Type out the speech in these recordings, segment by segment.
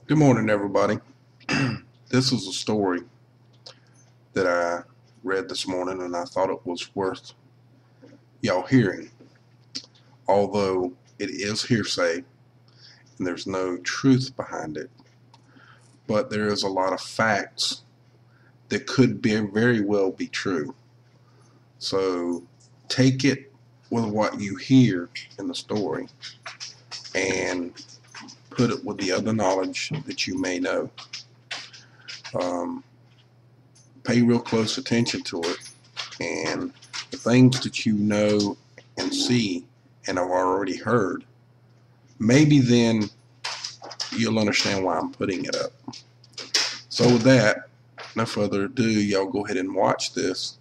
Good morning, everybody. This is a story that I read this morning and I thought it was worth y'all hearing. Although it is hearsay and there's no truth behind it, but there is a lot of facts that could very well be true. So take it with what you hear in the story and put it with the other knowledge that you may know. Um, Pay real close attention to it, and the things that you know and see and have already heard, maybe then you'll understand why I'm putting it up. So with that, no further ado, y'all go ahead and watch this,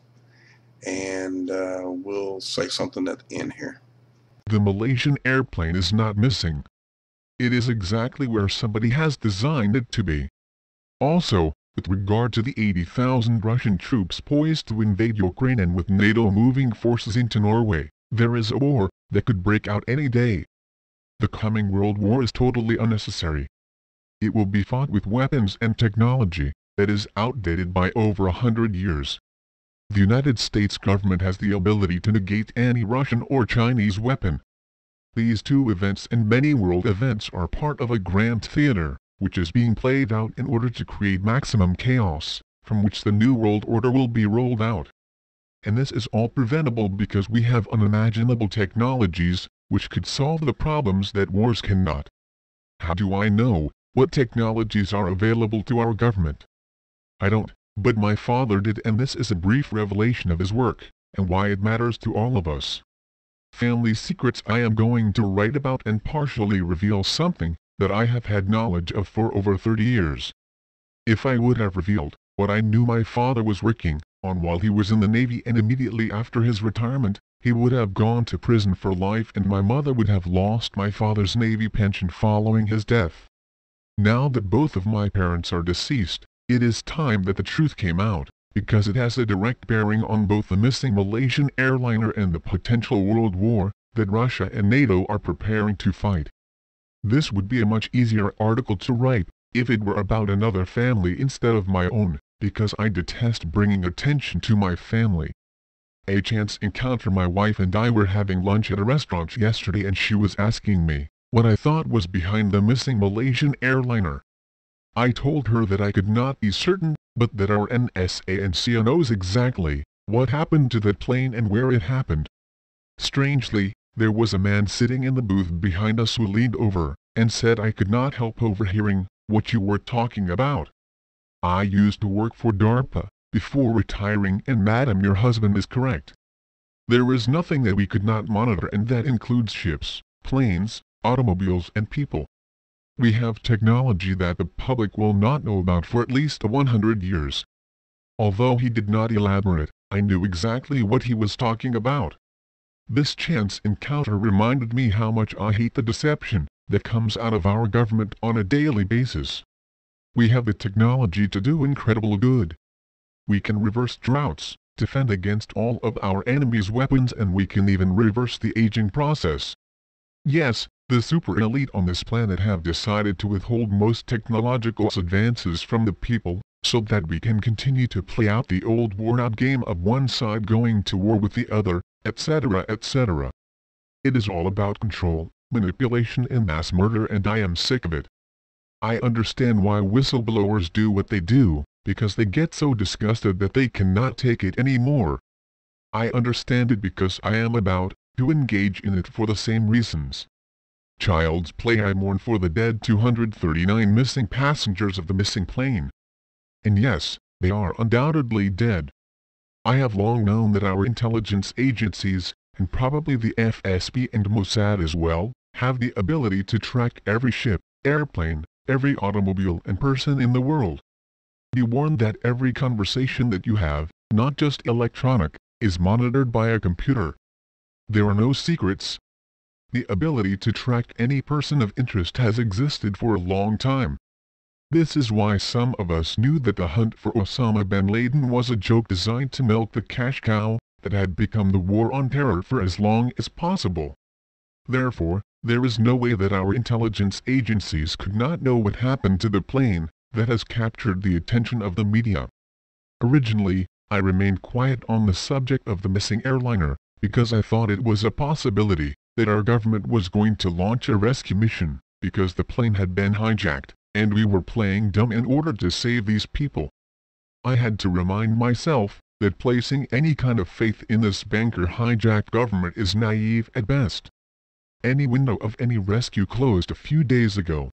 and we'll say something at the end here. The Malaysian airplane is not missing. It is exactly where somebody has designed it to be. Also, with regard to the 80,000 Russian troops poised to invade Ukraine and with NATO moving forces into Norway, there is a war that could break out any day. The coming World War is totally unnecessary. It will be fought with weapons and technology that is outdated by over 100 years. The United States government has the ability to negate any Russian or Chinese weapon. These two events and many world events are part of a grand theater, which is being played out in order to create maximum chaos, from which the New World Order will be rolled out. And this is all preventable because we have unimaginable technologies, which could solve the problems that wars cannot. How do I know what technologies are available to our government? I don't, but my father did, and this is a brief revelation of his work, and why it matters to all of us. Family secrets I am going to write about and partially reveal something that I have had knowledge of for over 30 years. If I would have revealed what I knew my father was working on while he was in the Navy and immediately after his retirement, he would have gone to prison for life and my mother would have lost my father's Navy pension following his death. Now that both of my parents are deceased, it is time that the truth came out, because it has a direct bearing on both the missing Malaysian airliner and the potential world war that Russia and NATO are preparing to fight. This would be a much easier article to write if it were about another family instead of my own, because I detest bringing attention to my family. A chance encounter: my wife and I were having lunch at a restaurant yesterday and she was asking me what I thought was behind the missing Malaysian airliner. I told her that I could not be certain, but that our NSA and CIA knows exactly what happened to that plane and where it happened. Strangely, there was a man sitting in the booth behind us who leaned over and said I could not help overhearing what you were talking about. I used to work for DARPA before retiring, and madam, your husband is correct. There is nothing that we could not monitor, and that includes ships, planes, automobiles and people. We have technology that the public will not know about for at least 100 years. Although he did not elaborate, I knew exactly what he was talking about. This chance encounter reminded me how much I hate the deception that comes out of our government on a daily basis. We have the technology to do incredible good. We can reverse droughts, defend against all of our enemies' weapons, and we can even reverse the aging process. Yes, the super elite on this planet have decided to withhold most technological advances from the people, so that we can continue to play out the old worn-out game of one side going to war with the other, etc., etc. It is all about control, manipulation and mass murder, and I am sick of it. I understand why whistleblowers do what they do, because they get so disgusted that they cannot take it anymore. I understand it because I am about to engage in it for the same reasons. Child's play: I mourn for the dead 239 missing passengers of the missing plane. And yes, they are undoubtedly dead. I have long known that our intelligence agencies, and probably the FSB and Mossad as well, have the ability to track every ship, airplane, every automobile and person in the world. Be warned that every conversation that you have, not just electronic, is monitored by a computer. There are no secrets. The ability to track any person of interest has existed for a long time. This is why some of us knew that the hunt for Osama bin Laden was a joke designed to milk the cash cow that had become the war on terror for as long as possible. Therefore, There is no way that our intelligence agencies could not know what happened to the plane that has captured the attention of the media. Originally, I remained quiet on the subject of the missing airliner, because I thought it was a possibility that our government was going to launch a rescue mission, because the plane had been hijacked, and we were playing dumb in order to save these people. I had to remind myself that placing any kind of faith in this banker-hijacked government is naive at best. Any window of any rescue closed a few days ago.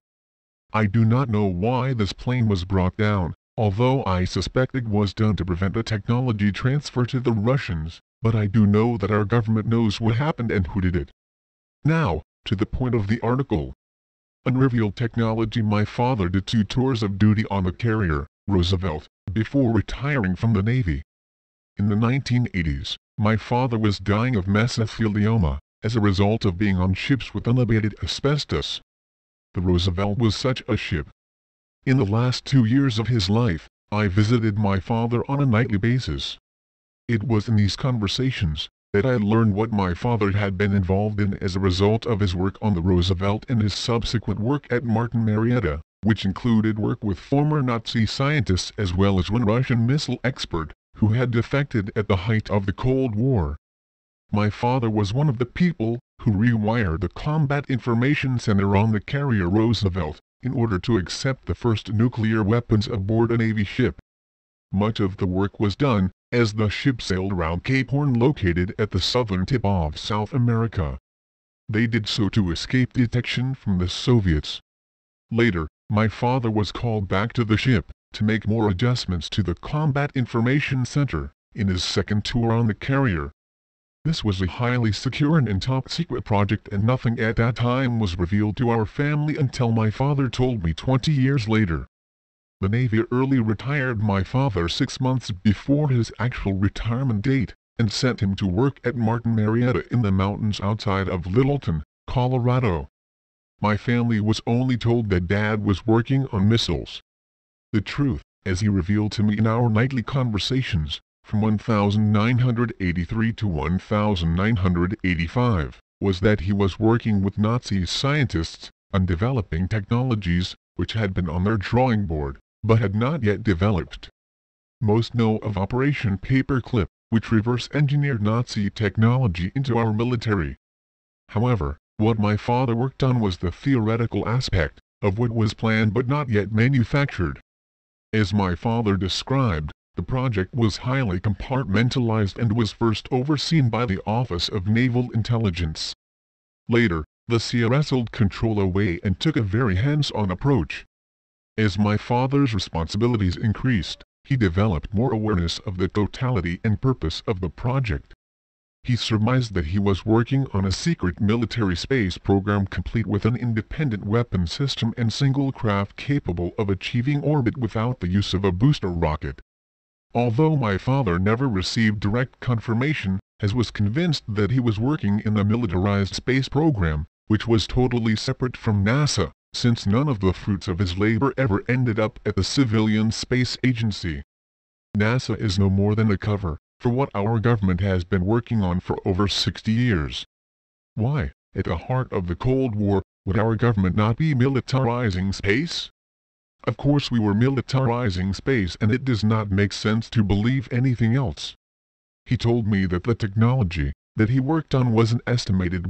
I do not know why this plane was brought down, although I suspect it was done to prevent a technology transfer to the Russians, but I do know that our government knows what happened and who did it. Now, to the point of the article. Unrevealed technology. My father did 2 tours of duty on the carrier, Roosevelt, before retiring from the Navy. In the 1980s, my father was dying of mesothelioma, as a result of being on ships with unabated asbestos. The Roosevelt was such a ship. In the last 2 years of his life, I visited my father on a nightly basis. It was in these conversations that I learned what my father had been involved in as a result of his work on the Roosevelt and his subsequent work at Martin Marietta, which included work with former Nazi scientists as well as one Russian missile expert, who had defected at the height of the Cold War. My father was one of the people who rewired the Combat Information Center on the carrier Roosevelt, in order to accept the first nuclear weapons aboard a Navy ship. Much of the work was done as the ship sailed around Cape Horn, located at the southern tip of South America. They did so to escape detection from the Soviets. Later, my father was called back to the ship to make more adjustments to the Combat Information Center in his second tour on the carrier. This was a highly secure and top-secret project, and nothing at that time was revealed to our family until my father told me 20 years later. The Navy early retired my father 6 months before his actual retirement date, and sent him to work at Martin Marietta in the mountains outside of Littleton, Colorado. My family was only told that Dad was working on missiles. The truth, as he revealed to me in our nightly conversations, from 1983 to 1985, was that he was working with Nazi scientists on developing technologies which had been on their drawing board, but had not yet developed. Most know of Operation Paperclip, which reverse-engineered Nazi technology into our military. However, what my father worked on was the theoretical aspect of what was planned but not yet manufactured. As my father described, the project was highly compartmentalized and was first overseen by the Office of Naval Intelligence. Later, the CIA wrestled control away and took a very hands-on approach. As my father's responsibilities increased, he developed more awareness of the totality and purpose of the project. He surmised that he was working on a secret military space program complete with an independent weapon system and single craft capable of achieving orbit without the use of a booster rocket. Although my father never received direct confirmation, Hess was convinced that he was working in a militarized space program, which was totally separate from NASA, since none of the fruits of his labor ever ended up at the civilian space agency. NASA is no more than a cover for what our government has been working on for over 60 years. Why, at the heart of the Cold War, would our government not be militarizing space? Of course we were militarizing space, and it does not make sense to believe anything else. He told me that the technology that he worked on was an estimated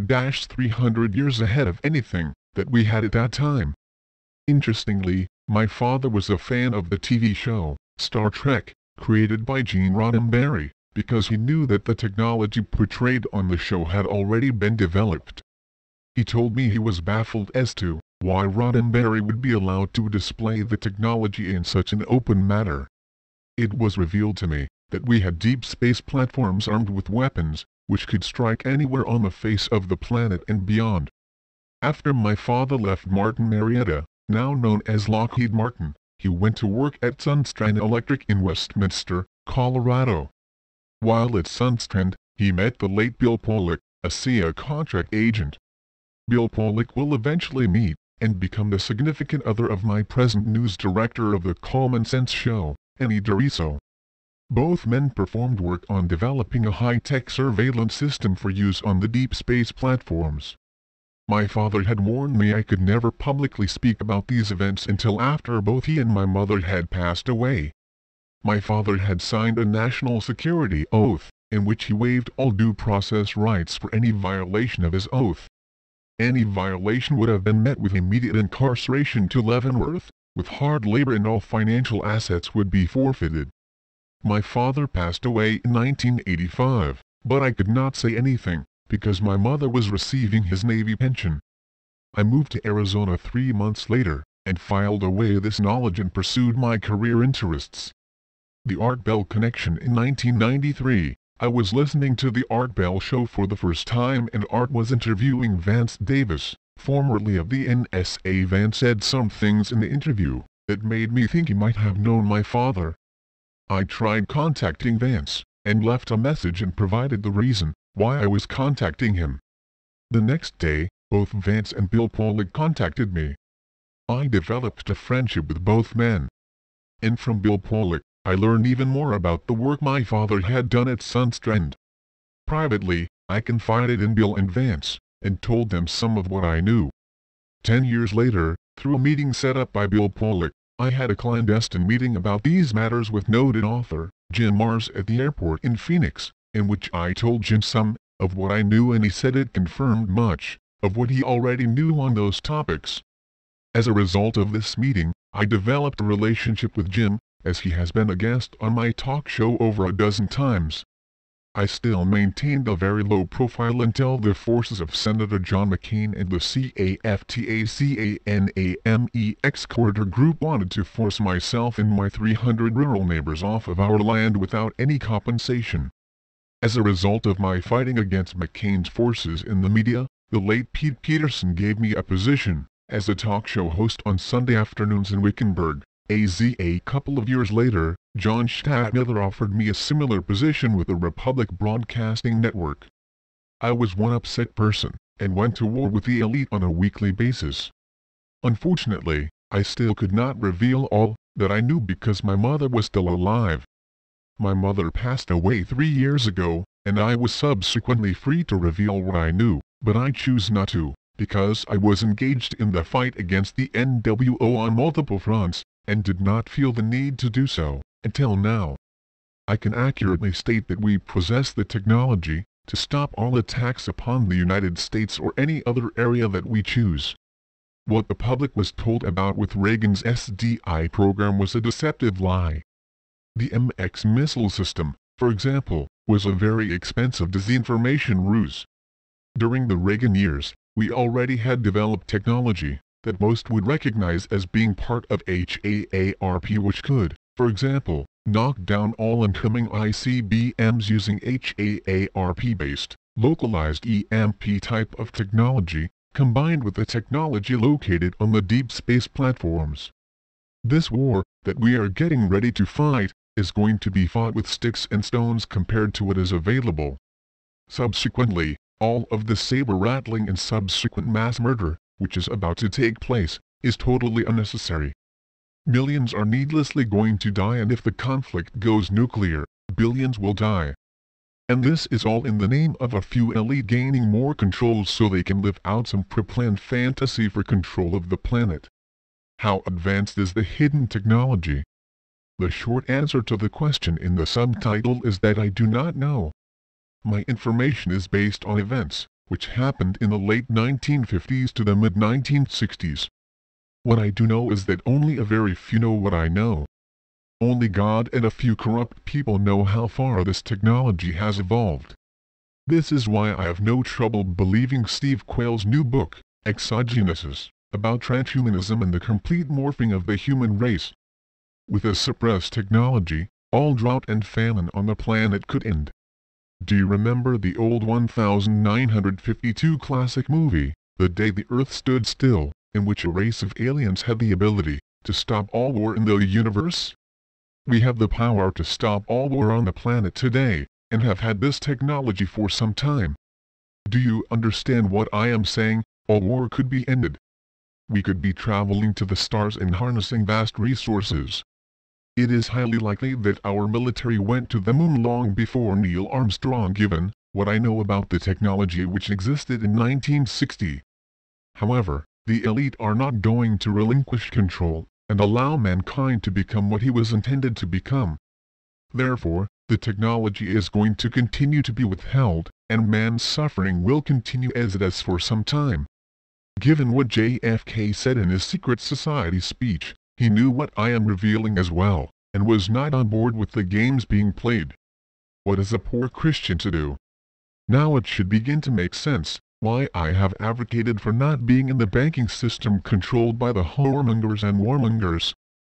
100-300 years ahead of anything that we had at that time. Interestingly, my father was a fan of the TV show, Star Trek, created by Gene Roddenberry, because he knew that the technology portrayed on the show had already been developed. He told me he was baffled as to why Roddenberry would be allowed to display the technology in such an open manner. It was revealed to me that we had deep space platforms armed with weapons, which could strike anywhere on the face of the planet and beyond. After my father left Martin Marietta, now known as Lockheed Martin, he went to work at Sunstrand Electric in Westminster, Colorado. While at Sunstrand, he met the late Bill Pollock, a CIA contract agent. Bill Pollock will eventually meet and become the significant other of my present news director of the Common Sense show, Annie DeRiso. Both men performed work on developing a high-tech surveillance system for use on the deep space platforms. My father had warned me I could never publicly speak about these events until after both he and my mother had passed away. My father had signed a national security oath, in which he waived all due process rights for any violation of his oath. Any violation would have been met with immediate incarceration to Leavenworth, with hard labor, and all financial assets would be forfeited. My father passed away in 1985, but I could not say anything, because my mother was receiving his Navy pension. I moved to Arizona 3 months later, and filed away this knowledge and pursued my career interests. The Art Bell Connection in 1993. I was listening to the Art Bell Show for the first time, and Art was interviewing Vance Davis, formerly of the NSA. Vance said some things in the interview that made me think he might have known my father. I tried contacting Vance, and left a message and provided the reason why I was contacting him. The next day, both Vance and Bill Pollock contacted me. I developed a friendship with both men. And from Bill Pollock, I learned even more about the work my father had done at Sundstrand. Privately, I confided in Bill and Vance, and told them some of what I knew. 10 years later, through a meeting set up by Bill Pollock, I had a clandestine meeting about these matters with noted author Jim Marrs at the airport in Phoenix, in which I told Jim some of what I knew, and he said it confirmed much of what he already knew on those topics. As a result of this meeting, I developed a relationship with Jim, as he has been a guest on my talk show over a dozen times. I still maintained a very low profile until the forces of Senator John McCain and the CAFTACANAMEX Corridor Group wanted to force myself and my 300 rural neighbors off of our land without any compensation. As a result of my fighting against McCain's forces in the media, the late Pete Peterson gave me a position as a talk show host on Sunday afternoons in Wickenburg, AZ. A couple of years later, John Stadtmiller offered me a similar position with the Republic Broadcasting Network. I was one upset person, and went to war with the elite on a weekly basis. Unfortunately, I still could not reveal all that I knew because my mother was still alive. My mother passed away 3 years ago, and I was subsequently free to reveal what I knew, but I choose not to, because I was engaged in the fight against the NWO on multiple fronts, and did not feel the need to do so, until now. I can accurately state that we possess the technology to stop all attacks upon the United States or any other area that we choose. What the public was told about with Reagan's SDI program was a deceptive lie. The MX missile system, for example, was a very expensive disinformation ruse. During the Reagan years, we already had developed technology that most would recognize as being part of HAARP, which could, for example, knock down all incoming ICBMs using HAARP-based, localized EMP type of technology, combined with the technology located on the deep space platforms. This war that we are getting ready to fight is going to be fought with sticks and stones compared to what is available. Subsequently, all of the saber-rattling and subsequent mass murder, which is about to take place, is totally unnecessary. Millions are needlessly going to die, and if the conflict goes nuclear, billions will die. And this is all in the name of a few elite gaining more control so they can live out some pre-planned fantasy for control of the planet. How advanced is the hidden technology? The short answer to the question in the subtitle is that I do not know. My information is based on events which happened in the late 1950s to the mid-1960s. What I do know is that only a very few know what I know. Only God and a few corrupt people know how far this technology has evolved. This is why I have no trouble believing Steve Quayle's new book, Exogenesis, about transhumanism and the complete morphing of the human race. With a suppressed technology, all drought and famine on the planet could end. Do you remember the old 1952 classic movie, The Day the Earth Stood Still, in which a race of aliens had the ability to stop all war in the universe? We have the power to stop all war on the planet today, and have had this technology for some time. Do you understand what I am saying? All war could be ended. We could be traveling to the stars and harnessing vast resources. It is highly likely that our military went to the moon long before Neil Armstrong, given what I know about the technology which existed in 1960. However, the elite are not going to relinquish control and allow mankind to become what he was intended to become. Therefore, the technology is going to continue to be withheld, and man's suffering will continue as it has for some time. Given what JFK said in his Secret Society speech, he knew what I am revealing as well, and was not on board with the games being played. What is a poor Christian to do? Now it should begin to make sense why I have advocated for not being in the banking system controlled by the whoremongers and warmongers.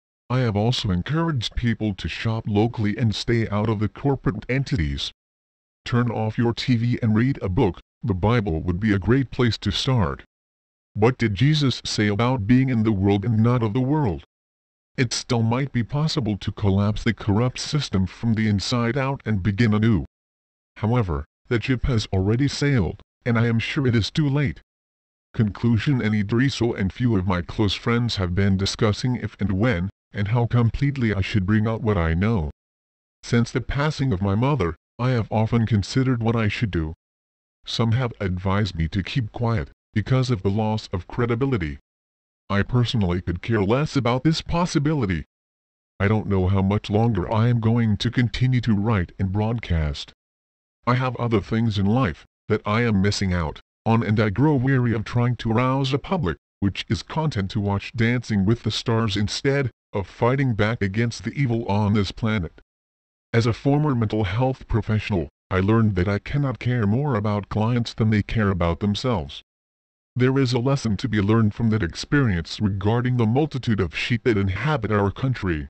I have also encouraged people to shop locally and stay out of the corporate entities. Turn off your TV and read a book. The Bible would be a great place to start. What did Jesus say about being in the world and not of the world? It still might be possible to collapse the corrupt system from the inside out and begin anew. However, the ship has already sailed, and I am sure it is too late. Conclusion: Idriso and few of my close friends have been discussing if and when, and how completely I should bring out what I know. Since the passing of my mother, I have often considered what I should do. Some have advised me to keep quiet, because of the loss of credibility. I personally could care less about this possibility. I don't know how much longer I am going to continue to write and broadcast. I have other things in life that I am missing out on, and I grow weary of trying to arouse a public, which is content to watch Dancing with the Stars instead of fighting back against the evil on this planet. As a former mental health professional, I learned that I cannot care more about clients than they care about themselves. There is a lesson to be learned from that experience regarding the multitude of sheep that inhabit our country.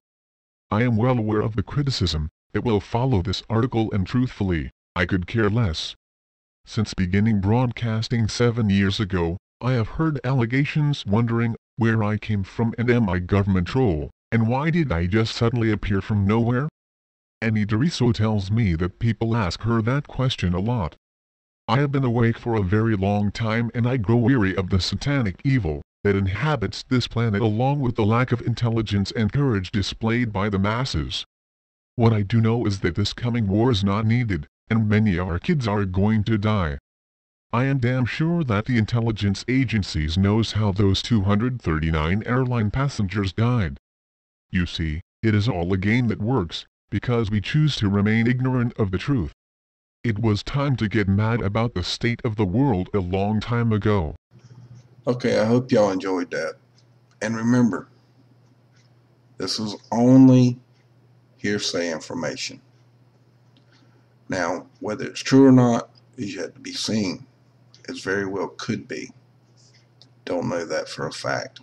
I am well aware of the criticism that will follow this article, and truthfully, I could care less. Since beginning broadcasting 7 years ago, I have heard allegations wondering where I came from and am I government troll, and why did I just suddenly appear from nowhere? Idriso tells me that people ask her that question a lot. I have been awake for a very long time, and I grow weary of the satanic evil that inhabits this planet, along with the lack of intelligence and courage displayed by the masses. What I do know is that this coming war is not needed, and many of our kids are going to die. I am damn sure that the intelligence agencies knows how those 239 airline passengers died. You see, it is all a game that works, because we choose to remain ignorant of the truth. It was time to get mad about the state of the world a long time ago. Okay, I hope y'all enjoyed that. And remember, this is only hearsay information. Now, whether it's true or not is yet to be seen. It very well could be. Don't know that for a fact.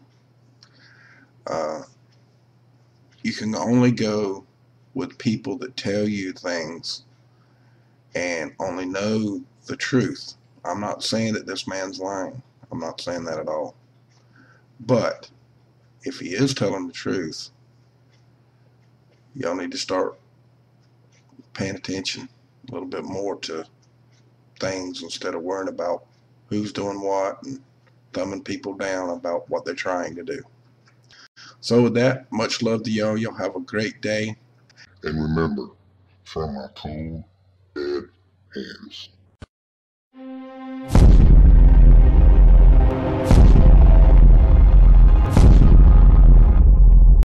You can only go with people that tell you things and only know the truth. I'm not saying that this man's lying. I'm not saying that at all. But if he is telling the truth, y'all need to start paying attention a little bit more to things instead of worrying about who's doing what and thumbing people down about what they're trying to do. So with that, much love to y'all. Y'all have a great day. And remember, from my cold, dead hands.